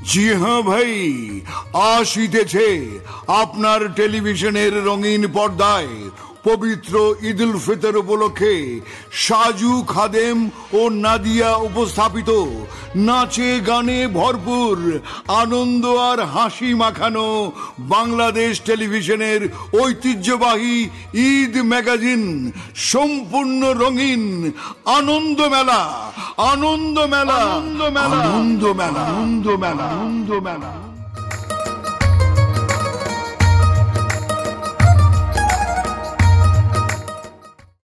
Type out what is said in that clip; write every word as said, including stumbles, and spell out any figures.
জি হ্যাঁ ভাই, আসিতেছে আপনার টেলিভিশনের রঙিন পর্দায় পবিত্র ঈদ উল ফিতর উপলক্ষে সাজু খাদেম ও নাদিয়া উপস্থাপিত নাচে গানে ভরপুর আনন্দ আর হাসি মাখানো বাংলাদেশ টেলিভিশনের ঐতিহ্যবাহী ঈদ ম্যাগাজিন সম্পূর্ণ রঙিন আনন্দ মেলা আনন্দ মেলা আনন্দ মেলা আনন্দ মেলা আনন্দ মেলা আনন্দ মেলা